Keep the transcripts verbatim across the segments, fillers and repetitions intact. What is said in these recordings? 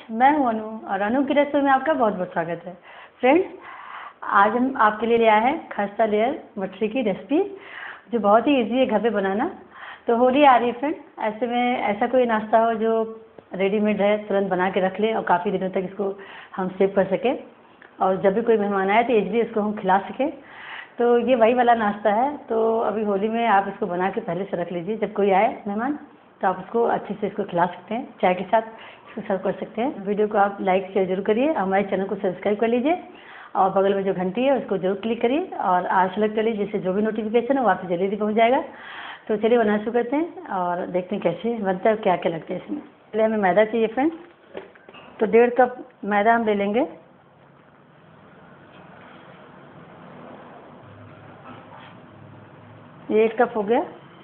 मैं हूं अनु और अनु की रेसिपी में आपका बहुत बहुत स्वागत है। फ्रेंड्स, आज हम आपके लिए ले आए हैं खस्ता लेयर मठरी की रेसिपी, जो बहुत ही इजी है घर पे बनाना। तो होली आ रही है फ्रेंड, ऐसे में ऐसा कोई नाश्ता हो जो रेडीमेड है, तुरंत बना के रख लें और काफ़ी दिनों तक इसको हम सेव कर सकें, और जब भी कोई मेहमान आए तो इजली इसको हम खिला सकें। तो ये वही वाला नाश्ता है। तो अभी होली में आप इसको बना के पहले से रख लीजिए, जब कोई आए मेहमान तो आप उसको अच्छे से इसको खिला सकते हैं, चाय के साथ इसको सर्व कर सकते हैं। वीडियो को आप लाइक शेयर जरूर करिए, हमारे चैनल को सब्सक्राइब कर लीजिए और बगल में जो घंटी है उसको जरूर क्लिक करिए और आल सेलेक्ट कर लीजिए, जिससे जो भी नोटिफिकेशन है वो आपसे जल्दी पहुँच जाएगा। तो चलिए बनाना शुरू करते हैं और देखते हैं कैसे बनता है, क्या क्या लगता है इसमें। पहले हमें मैदा चाहिए फ्रेंड्स, तो डेढ़ कप मैदा हम ले लेंगे। ये एक कप हो गया,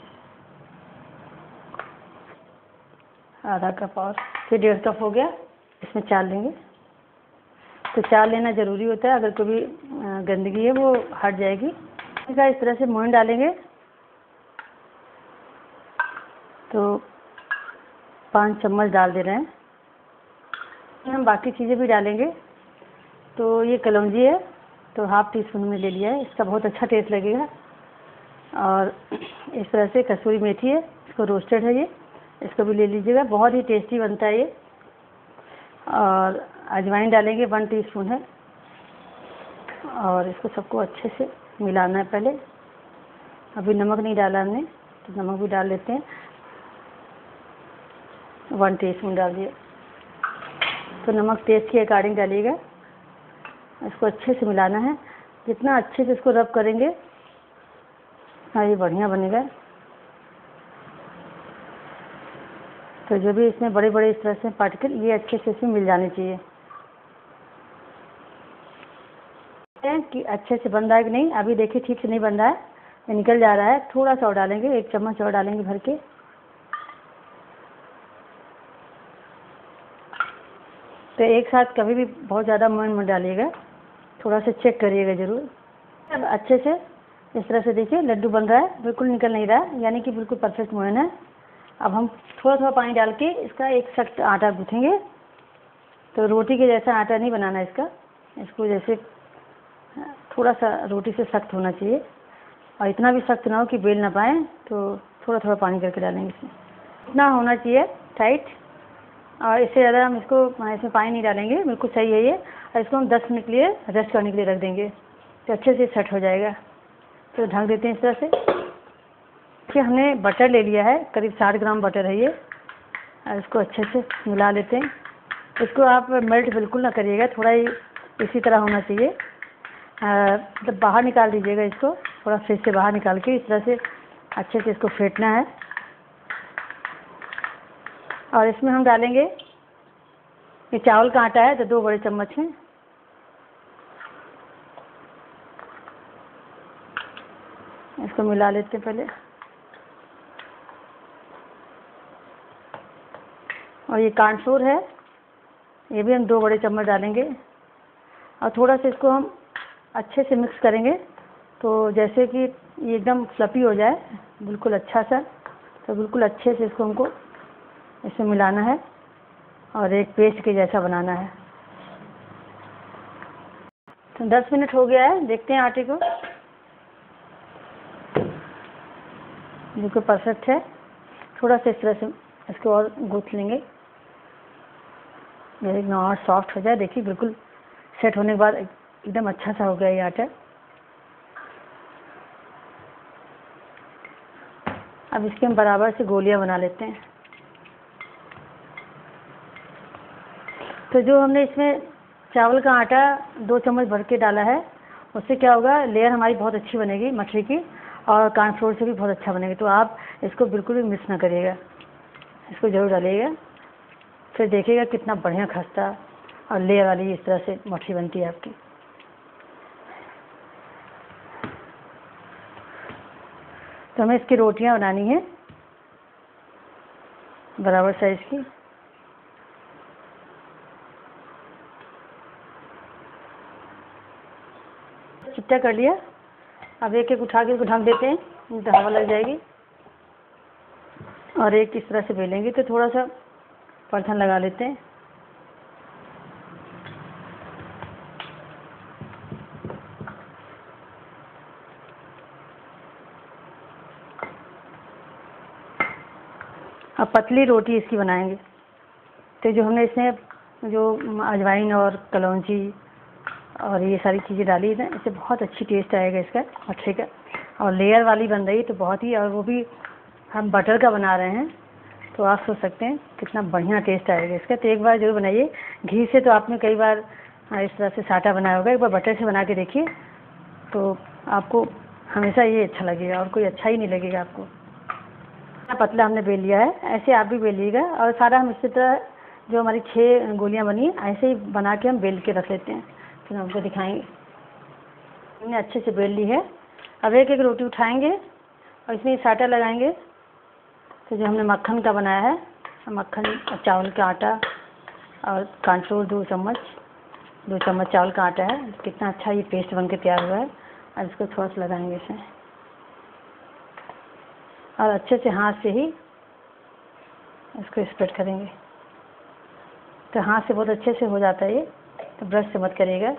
आधा कप और फिर डेढ़ कप हो गया। इसमें चार लेंगे, तो चार लेना ज़रूरी होता है, अगर कोई भी गंदगी है वो हट जाएगी। इस तरह से मोइन डालेंगे, तो पाँच चम्मच डाल दे रहे हैं। हम बाकी चीज़ें भी डालेंगे। तो ये कलौंजी है, तो हाफ टी स्पून में ले लिया है, इसका बहुत अच्छा टेस्ट लगेगा। और इस तरह से कसूरी मेथी है, इसको रोस्टेड है ये, इसको भी ले लीजिएगा, बहुत ही टेस्टी बनता है ये। और अजवाइन डालेंगे, वन टीस्पून है, और इसको सबको अच्छे से मिलाना है पहले। अभी नमक नहीं डाला हमने, तो नमक भी डाल लेते हैं, वन टीस्पून डाल दिए। तो नमक टेस्ट के अकॉर्डिंग डालिएगा। इसको अच्छे से मिलाना है, जितना अच्छे से इसको रब करेंगे हाँ ये बढ़िया बनेगा। तो जो भी इसमें बड़े बड़े इस तरह से पार्टिकल, ये अच्छे से इसमें मिल जाने चाहिए कि अच्छे से बन रहा है कि नहीं। अभी देखिए ठीक से नहीं बन रहा है, ये निकल जा रहा है। थोड़ा सा और डालेंगे, एक चम्मच और डालेंगे भर के। तो एक साथ कभी भी बहुत ज़्यादा मोइन मत डालिएगा, थोड़ा सा चेक करिएगा ज़रूर। अब अच्छे से इस तरह से देखिए लड्डू बन रहा है, बिल्कुल निकल नहीं रहा है, यानी कि बिल्कुल परफेक्ट मोइन है। अब हम थोड़ा थोड़ा पानी डाल के इसका एक सख्त आटा गूँथेंगे। तो रोटी के जैसा आटा नहीं बनाना इसका, इसको जैसे थोड़ा सा रोटी से सख्त होना चाहिए, और इतना भी सख्त ना हो कि बेल ना पाए। तो थोड़ा थोड़ा पानी करके डालेंगे इसमें, इतना होना चाहिए टाइट, और इससे ज़्यादा हम इसको इसमें पानी नहीं डालेंगे, बिल्कुल सही है ये। और इसको हम दस मिनट के लिए रेस्ट करने के लिए रख देंगे, तो अच्छे से सेट हो जाएगा। तो ढक देते हैं इस तरह से। फिर हमने बटर ले लिया है, करीब साठ ग्राम बटर है ये, और इसको अच्छे से मिला लेते हैं। इसको आप मेल्ट बिल्कुल ना करिएगा, थोड़ा ही इसी तरह होना चाहिए। मतलब बाहर निकाल दीजिएगा इसको, थोड़ा फ्रिज से बाहर निकाल के इस तरह से अच्छे से इसको फेंटना है। और इसमें हम डालेंगे, ये चावल का आटा है तो दो बड़े चम्मच हैं। इसको मिला लेते हैं पहले। और ये कॉर्नफ्लोर है, ये भी हम दो बड़े चम्मच डालेंगे, और थोड़ा सा इसको हम अच्छे से मिक्स करेंगे, तो जैसे कि ये एकदम फ्लफी हो जाए बिल्कुल अच्छा सा। तो बिल्कुल अच्छे से इसको हमको इसमें मिलाना है और एक पेस्ट के जैसा बनाना है। तो दस मिनट हो गया है, देखते हैं आटे को, बिल्कुल परफेक्ट है। थोड़ा सा इस तरह से इसको और गूँथ लेंगे, एकदम और सॉफ्ट हो जाए। देखिए बिल्कुल सेट होने के बाद एकदम अच्छा सा हो गया ये आटा। अब इसके हम बराबर से गोलियां बना लेते हैं। तो जो हमने इसमें चावल का आटा दो चम्मच भर के डाला है, उससे क्या होगा, लेयर हमारी बहुत अच्छी बनेगी मठरी की, और कॉर्नफ्लोर से भी बहुत अच्छा बनेगा। तो आप इसको बिल्कुल भी मिस ना करिएगा, इसको ज़रूर डालिएगा, फिर देखिएगा कितना बढ़िया खस्ता और लेयर वाली इस तरह से मठरी बनती है आपकी। तो हमें इसकी रोटियां बनानी है बराबर साइज़ की। चिट्टा कर लिया, अब एक एक उठा के इसको ढक देते हैं, नहीं तो हवा लग जाएगी। और एक इस तरह से बेलेंगे तो थोड़ा सा परथन लगा लेते हैं। अब पतली रोटी इसकी बनाएंगे। तो जो हमने इसमें जो अजवाइन और कलौंजी और ये सारी चीज़ें डाली है ना, इससे बहुत अच्छी टेस्ट आएगा इसका मठरी का। और लेयर वाली बन रही है तो बहुत ही, और वो भी हम बटर का बना रहे हैं, तो आप सोच सकते हैं कितना बढ़िया टेस्ट आएगा इसका। तो एक बार ज़रूर बनाइए। घी से तो आपने कई बार इस तरह से साटा बनाया होगा, एक बार बटर से बना के देखिए तो आपको हमेशा ये अच्छा लगेगा और कोई अच्छा ही नहीं लगेगा आपको। इतना पतला हमने बेल लिया है, ऐसे आप भी बेल लीजिएगा। और सारा हम इसी तरह जो हमारी छः गोलियां बनी ऐसे ही बना के हम बेल के रख लेते हैं, फिर हम आपको दिखाएंगे। हमने अच्छे से बेल ली है। अब एक एक रोटी उठाएंगे और इसमें साटा लगाएंगे। तो जो हमने मक्खन का बनाया है, मक्खन और चावल का आटा और कॉर्नफ्लोर दो चम्मच दो चम्मच चावल का आटा है, कितना अच्छा ये पेस्ट बन के तैयार हुआ है। और इसको थोड़ा सा लगाएंगे इसमें और अच्छे से हाथ से ही इसको स्प्रेड करेंगे। तो हाथ से बहुत अच्छे से हो जाता है ये, तो ब्रश से मत करिएगा।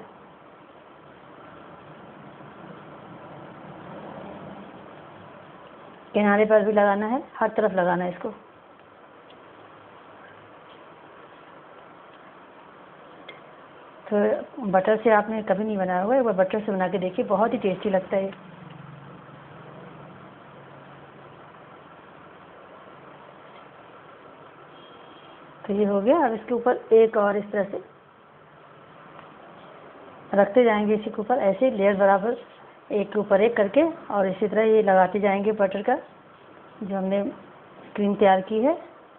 किनारे पर भी लगाना है, हर तरफ लगाना है इसको। तो बटर से आपने कभी नहीं बनाया होगा, एक बार बटर से बना के देखिए, बहुत ही टेस्टी लगता है। तो ये हो गया। अब इसके ऊपर एक और इस तरह से रखते जाएंगे, इसी के ऊपर ऐसे लेयर बराबर एक के ऊपर एक करके, और इसी तरह ये लगाते जाएंगे बटर का जो हमने क्रीम तैयार की है।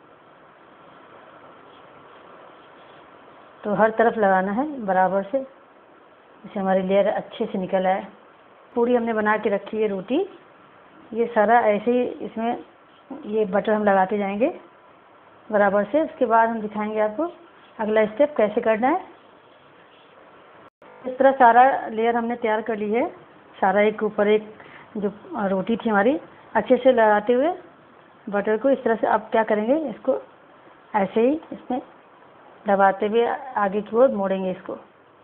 तो हर तरफ लगाना है बराबर से, जिससे हमारी लेयर अच्छे से निकल आए। पूरी हमने बना के रखी है रोटी, ये सारा ऐसे ही इसमें ये बटर हम लगाते जाएंगे बराबर से। उसके बाद हम दिखाएंगे आपको अगला स्टेप कैसे करना है। इस तरह सारा लेयर हमने तैयार कर ली है, सारा एक के ऊपर एक जो रोटी थी हमारी, अच्छे से लगाते हुए बटर को इस तरह से। अब क्या करेंगे, इसको ऐसे ही इसमें दबाते हुए आगे की ओर मोड़ेंगे इसको,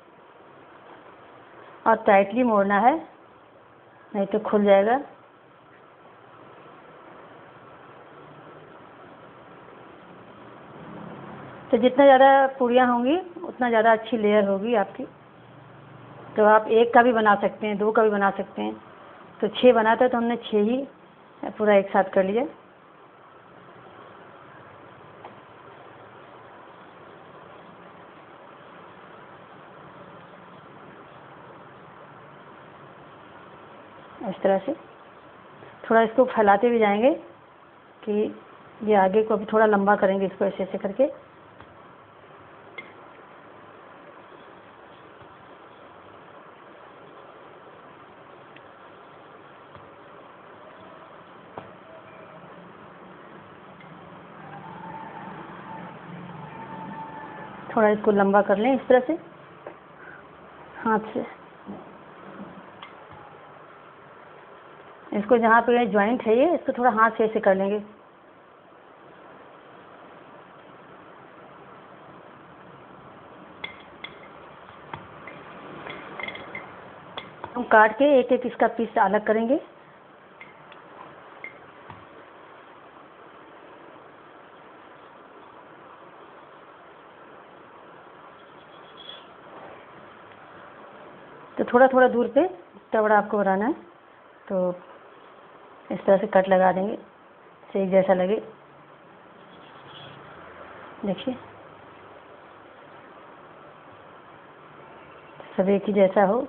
और टाइटली मोड़ना है नहीं तो खुल जाएगा। तो जितना ज़्यादा पूरियाँ होंगी उतना ज़्यादा अच्छी लेयर होगी आपकी। तो आप एक का भी बना सकते हैं, दो का भी बना सकते हैं। तो छः बनाता है तो हमने छः ही पूरा एक साथ कर लिया। इस तरह से थोड़ा इसको फैलाते भी जाएंगे कि ये आगे को अभी थोड़ा लंबा करेंगे इसको, ऐसे ऐसे करके। थोड़ा इसको लंबा कर लें इस तरह से हाथ से। इसको जहाँ पे ज्वाइंट है ये, इसको थोड़ा हाथ से ऐसे कर लेंगे। हम काट के एक एक इसका पीस अलग करेंगे। तो थोड़ा थोड़ा दूर पे इतना बड़ा आपको बनाना है, तो इस तरह से कट लगा देंगे, से एक जैसा लगे। देखिए सब एक ही जैसा हो।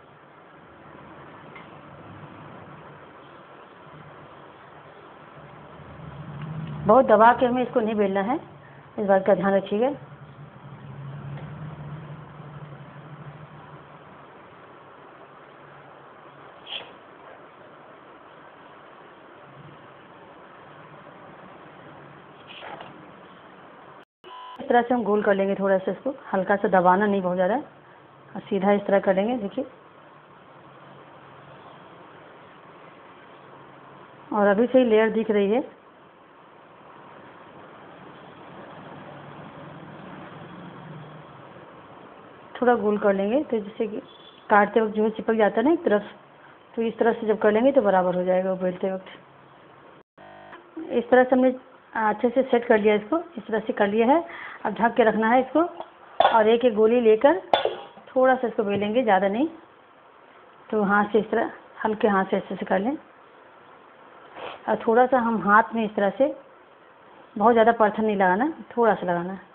बहुत दबा के हमें इसको नहीं बेलना है, इस बात का ध्यान रखिएगा। इस तरह से हम गोल कर लेंगे, थोड़ा सा इसको हल्का सा दबाना नहीं बहुत ज़्यादा, और सीधा इस तरह कर लेंगे। देखिए, और अभी से ही लेयर दिख रही है। थोड़ा गोल कर लेंगे तो जिससे कि काटते वक्त जो चिपक जाता है ना एक तरफ, तो इस तरह से जब कर लेंगे तो बराबर हो जाएगा वो बेलते वक्त। इस तरह से हमने अच्छे से सेट कर लिया इसको, इस तरह से कर लिया है। अब ढक के रखना है इसको, और एक एक गोली लेकर थोड़ा सा इसको बेलेंगे, ज़्यादा नहीं। तो हाथ से इस तरह हल्के हाथ से अच्छे से कर लें, और थोड़ा सा हम हाथ में इस तरह से, बहुत ज़्यादा परथन नहीं लगाना, थोड़ा सा लगाना है।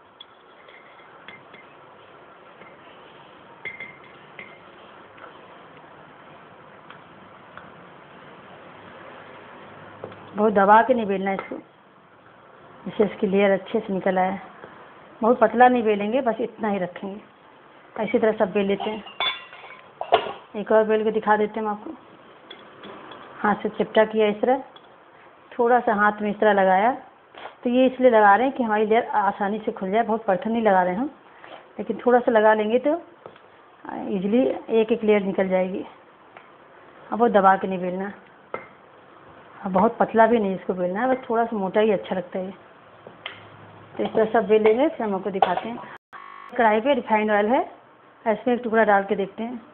बहुत दबा के नहीं बेलना इसको, जिससे इसकी लेयर अच्छे से निकल आए। बहुत पतला नहीं बेलेंगे, बस इतना ही रखेंगे। इसी तरह सब बेल लेते हैं। एक और बेल के दिखा देते हैं हम आपको। हाथ से चिपटा किया इस तरह, थोड़ा सा हाथ में इस तरह लगाया। तो ये इसलिए लगा रहे हैं कि हमारी लेयर आसानी से खुल जाए। बहुत परथन नहीं लगा रहे हैं हम, लेकिन थोड़ा सा लगा लेंगे तो इजीली एक एक लेयर निकल जाएगी। अब वो दबा के नहीं बेलना, अब बहुत पतला भी नहीं इसको बेलना है, बस थोड़ा सा मोटा ही अच्छा लगता है। तो इस तरह सब बेल लेंगे, फिर हम आपको दिखाते हैं। कढ़ाई पे रिफाइंड ऑयल है, इसमें एक टुकड़ा डाल के देखते हैं।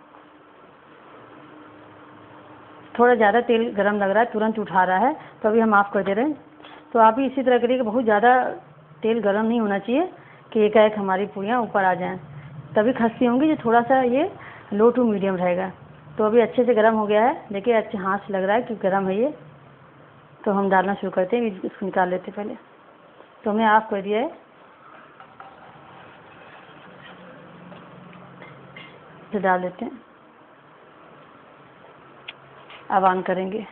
थोड़ा ज़्यादा तेल गरम लग रहा है, तुरंत उठा रहा है, तो अभी हम ऑफ कर दे रहे हैं। तो आप भी इसी तरह करिए कि बहुत ज़्यादा तेल गरम नहीं होना चाहिए कि एकाएक हमारी पूरियाँ ऊपर आ जाएं, तभी खस्ती होंगी। जो थोड़ा सा ये लो टू मीडियम रहेगा। तो अभी अच्छे से गरम हो गया है, देखिए अच्छे हाथ से लग रहा है कि गरम है ये। तो हम डालना शुरू करते हैं, इसको निकाल लेते हैं पहले। तो हमने ऑफ कर दिया है, इसे डाल देते हैं। अब ऑन करेंगे।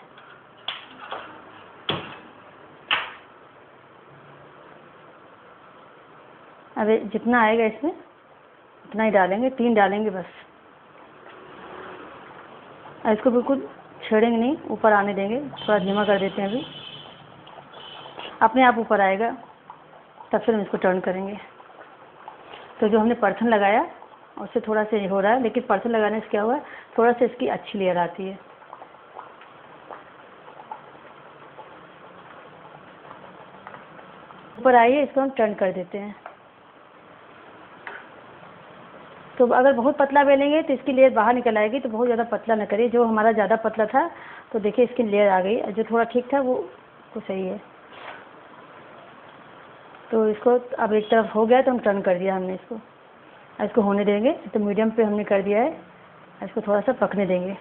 अरे जितना आएगा इसमें उतना ही डालेंगे, तीन डालेंगे बस। इसको बिल्कुल छेड़ेंगे नहीं, ऊपर आने देंगे। थोड़ा धीमा कर देते हैं, अभी अपने आप ऊपर आएगा, तब फिर हम इसको टर्न करेंगे। तो जो हमने परथन लगाया उससे थोड़ा सा हो रहा है, लेकिन परथन लगाने से क्या हुआ, थोड़ा सा इसकी अच्छी लेयर आती है। ऊपर आइए, इसको हम टर्न कर देते हैं। तो अगर बहुत पतला बेलेंगे तो इसकी लेयर बाहर निकल आएगी, तो बहुत ज़्यादा पतला न करिए। जो हमारा ज़्यादा पतला था तो देखिए इसकी लेयर आ गई, जो थोड़ा ठीक था वो तो सही है। तो इसको अब एक तरफ हो गया तो हम टर्न कर दिया हमने इसको। इसको होने देंगे, तो मीडियम पे हमने कर दिया है, इसको थोड़ा सा पकने देंगे।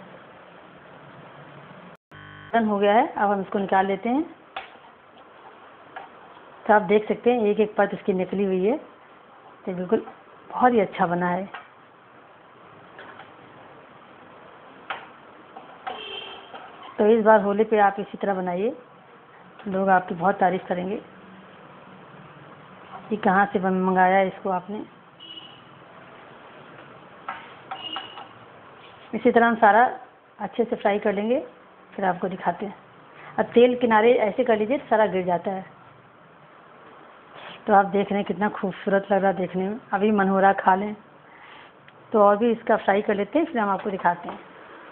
टर्न हो गया है, अब हम इसको निकाल लेते हैं। तो आप देख सकते हैं एक एक परत इसकी निकली हुई है, तो बिल्कुल बहुत ही अच्छा बना है। तो इस बार होली पे आप इसी तरह बनाइए, लोग आपकी बहुत तारीफ़ करेंगे कि कहाँ से मंगाया इसको आपने। इसी तरह हम सारा अच्छे से फ्राई कर लेंगे, फिर आपको दिखाते हैं। अब तेल किनारे ऐसे कर लीजिए तो सारा गिर जाता है। तो आप देख रहे हैं कितना खूबसूरत लग रहा है देखने में, अभी मन हो रहा खा लें। तो और भी इसका फ्राई कर लेते हैं, फिर हम आपको दिखाते हैं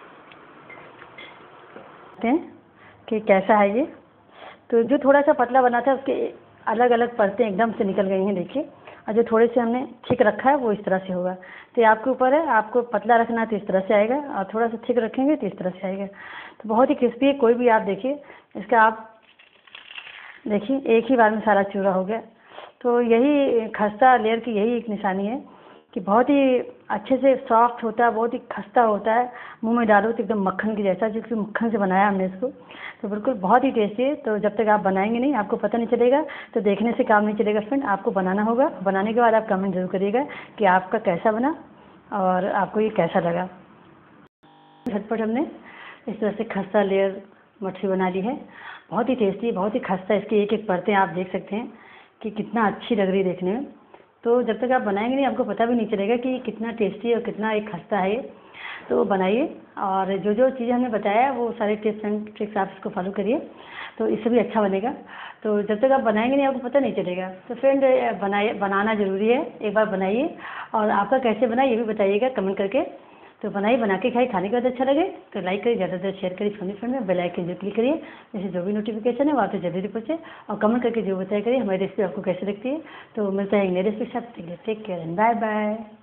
कि कैसा है ये। तो जो थोड़ा सा पतला बना था उसके अलग अलग परतें एकदम से निकल गई हैं, देखिए। और जो थोड़े से हमने थिक रखा है वो इस तरह से होगा। तो ये आपके ऊपर है, आपको पतला रखना है तो इस तरह से आएगा, और थोड़ा सा थिक रखेंगे तो इस तरह से आएगा। तो बहुत ही क्रिस्पी है। कोई भी आप देखिए इसका, आप देखिए एक ही बार में सारा चूरा हो गया। तो यही खस्ता लेयर की यही एक निशानी है कि बहुत ही अच्छे से सॉफ्ट होता है, बहुत ही खस्ता होता है। मुंह में डालो तो एकदम मक्खन की जैसा, जिसके मक्खन से बनाया हमने इसको। तो बिल्कुल बहुत ही टेस्टी है। तो जब तक आप बनाएंगे नहीं आपको पता नहीं चलेगा, तो देखने से काम नहीं चलेगा फ्रेंड। आपको बनाना होगा, बनाने के बाद आप कमेंट जरूर करिएगा कि आपका कैसा बना और आपको ये कैसा लगा। झटपट हमने इस तरह से खस्ता लेयर मछली बना ली है। बहुत ही टेस्टी, बहुत ही खस्ता। इसकी एक एक परतें आप देख सकते हैं कि कितना अच्छी लग रही है देखने में। तो जब तक आप बनाएंगे नहीं आपको पता भी नहीं चलेगा कि कितना टेस्टी और कितना एक खस्ता है। तो बनाइए, और जो जो चीज़ें हमने बताया वो सारे टिप्स एंड ट्रिक्स आप इसको फॉलो करिए, तो इससे भी अच्छा बनेगा। तो जब तक आप बनाएंगे नहीं आपको पता नहीं चलेगा। तो फ्रेंड बनाइए, बनाना ज़रूरी है। एक बार बनाइए और आपका कैसे बना ये भी बताइएगा कमेंट करके। तो बनाइए, बना के खाइए। खाने के बाद अच्छा लगे तो लाइक करिए, ज़्यादा से ज़्यादा शेयर करिए फैमिली फ्रेंड में। बेल आइकन जो क्लिक करिए, जैसे जो भी नोटिफिकेशन है वहाँ पे जल्दी पहुँचे। और कमेंट करके जो बताया करिए हमारी रेसिपी आपको कैसे लगती है। तो मिलता है एक नई रेसिपी के साथ। Take care and bye bye.